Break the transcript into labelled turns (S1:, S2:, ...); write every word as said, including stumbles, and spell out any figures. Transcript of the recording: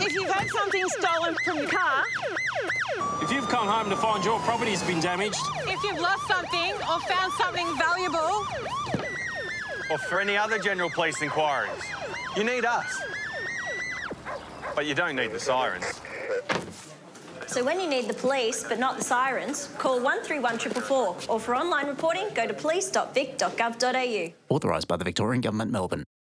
S1: if you've had something stolen from your car.
S2: If you've come home to find your property's been damaged.
S1: If you've lost something or found something valuable.
S3: Or for any other general police inquiries. You need us. But you don't need the Sirens.
S4: So when you need the police, but not the Sirens, call one three one four four four, or for online reporting, go to police dot vic dot gov dot a u.
S5: Authorised by the Victorian Government, Melbourne.